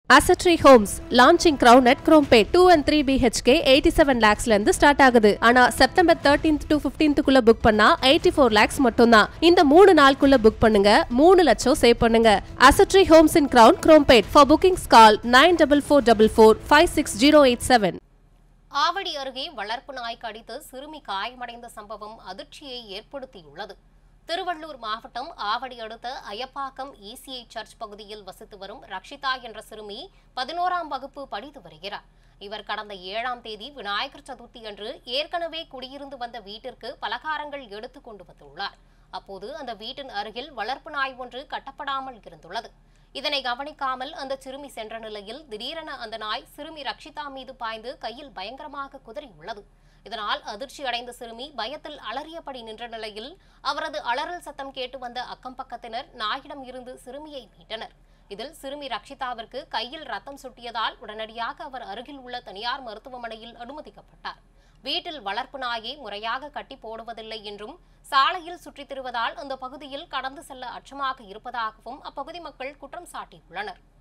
Asset Tree Homes launching Crown at Crompet 2 and 3 BHK 87 lakhs ல இருந்து start ஆகுது. ஆனா செப்டம்பர் 13th to 15th குள்ள புக் பண்ணா 84 lakhs மட்டும் தான். இந்த 3 நாளுக்குள்ள புக் பண்ணுங்க 3 லட்சம் சேவ் பண்ணுங்க. Asset Tree Homes in Crown Crompet. For bookings call 9444456087. Avadi அருகே வளர்ப்பு நாய் கடித்து சிறுமி காயமடைந்த சம்பவம் அதிர்ச்சியை ஏற்படுத்தியுள்ளது. திருவள்ளூர் மாவட்டம் ஆவடி அடுத்த அயப்பாக்கம் ECI சர்ச் பகுதியில் வசித்து வரும் ரக்ஷிதா என்ற சிறுமி 11ஆம் வகுப்பு படித்து வருகிறார். இவர் கடந்த 7ஆம் தேதி விநாயகர் சதுர்த்தி அன்று ஏற்கனவே குடியிருந்து வந்த வீட்டிற்கு பலகாரங்கள் எடுத்து கொண்டு வந்துள்ளார். அப்போது அந்த வீட்டின் அருகில் வளர்ப்பு நாய் ஒன்று கட்டப்படாமல் இருந்துள்ளது. இதனை கவனிக்காமல் அந்த சிறுமி சென்ற நிலையில் திடீரென அந்த நாய் சிறுமி ரக்ஷிதா மீது பாய்ந்து கையில் பயங்கரமாக குதறியுள்ளது. இதனால் அதிர்ச்சி அடைந்த சிறுமி பயத்தில் அலறியபடி நின்ற நிலையில் அவரது அலறல் சத்தம் கேட்டு வந்த அக்கம் பக்கத்தினர் நாயிடம் இருந்து சிறுமியை மீட்டனர். இதில் சிறுமி ரக்ஷிதாவிற்கு கையில் ரத்தம் சுட்டியதால் உடனடியாக அவர் அருகில் உள்ள தனியார் மருத்துவமனையில் அனுமதிக்கப்பட்டார். வீட்டில் வளர்ப்பு நாயை முறையாக கட்டி போடுவதில்லை என்றும் சாலையில் சுற்றித் திரிவதால் அந்த பகுதியில் கடந்து செல்ல அச்சமாக இருப்பதாகவும் அப்பகுதி மக்கள் குற்றம் சாட்டியுள்ளனர்.